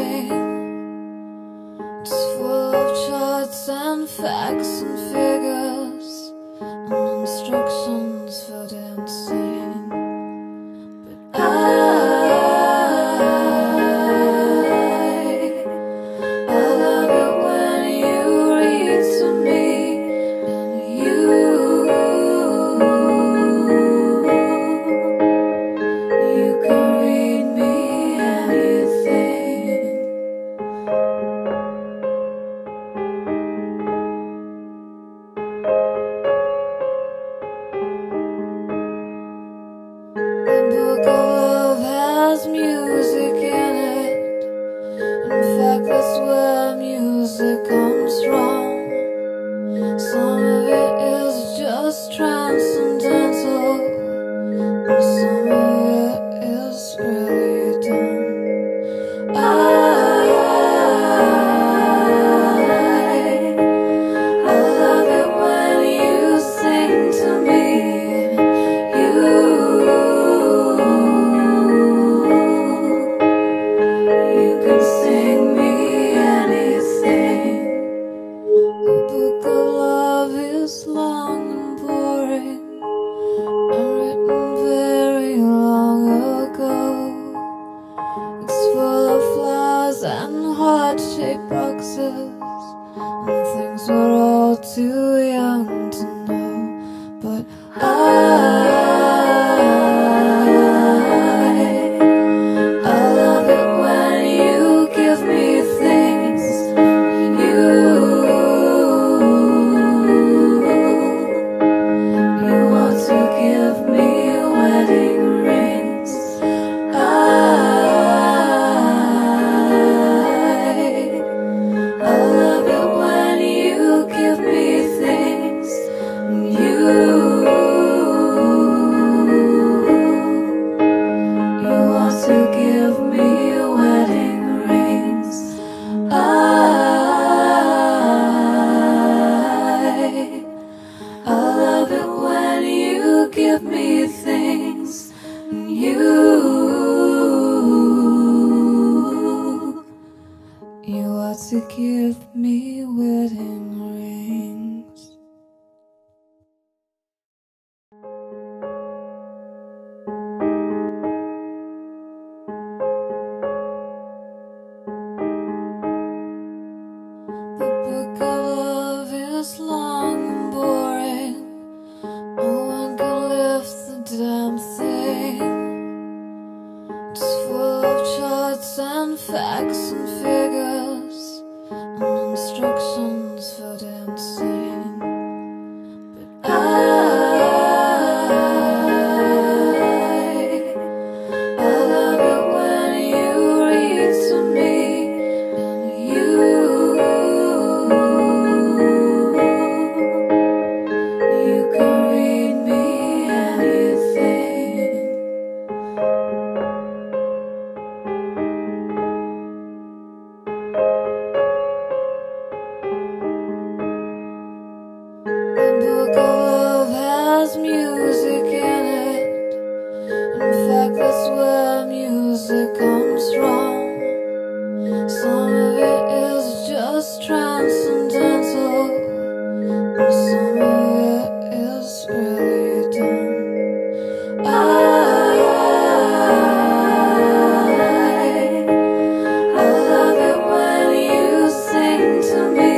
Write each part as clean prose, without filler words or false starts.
It's full of charts and facts and figures and instructions for dancing. But I love it when you read to me, and you can read me anything. The book of love has music in it. In fact, that's where music comes from. Some of it is just transcendental, and some of it is really dumb. I love it when you sing to me. You can sing me anything. The book of love is long and boring, and written very long ago. It's full of flowers and heart-shaped boxes and things we're all too young to know. But I love it when you give me things. You want to give me wedding rings. I love it when you give me things. You want to give me wedding rings. I love it when you give me things. You want to give me wedding rings. The book of love is long and boring. No one can lift the damn thing. It's full of charts and facts and figures and instructions for dancing. But I love it when you read to me, and you can read me anything. The book of love has music in it. In fact, that's where music comes from. Some of it is just transcendental, and some of it is really dumb. I love it when you sing to me.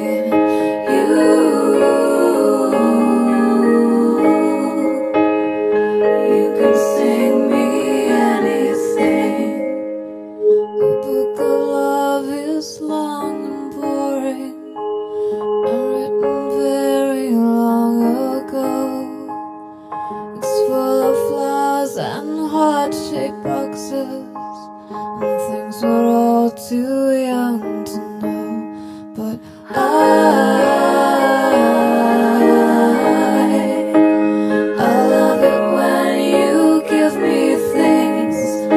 You can sing me anything. The book of love is long and boring, and written very long ago. It's full of flowers and heart-shaped boxes and things we're all too young to know. But I love it when you give me things.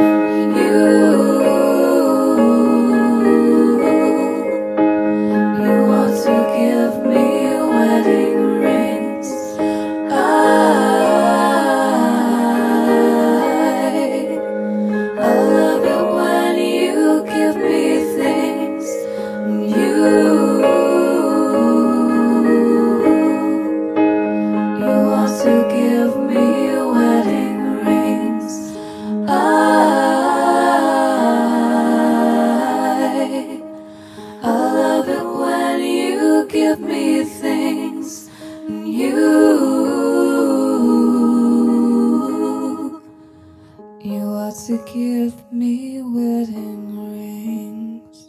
You want to give me wedding rings. I love it when you give me give me wedding rings.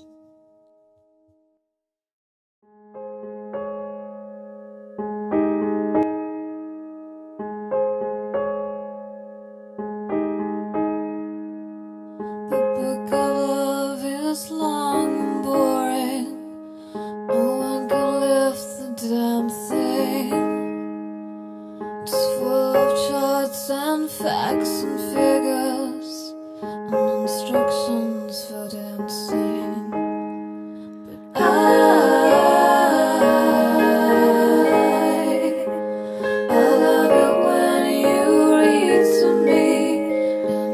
The book of love is long and boring. No one can lift the damn thing. It's full of charts and facts and figures and instructions for dancing. But I love it when you read to me, and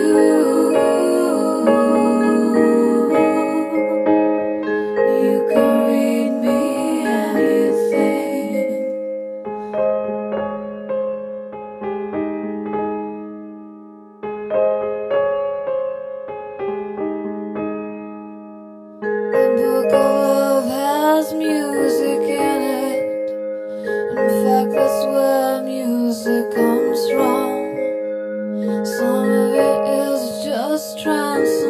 you can read me anything. The book of love has music in it. In fact, that's where music comes from. Some of it is just trance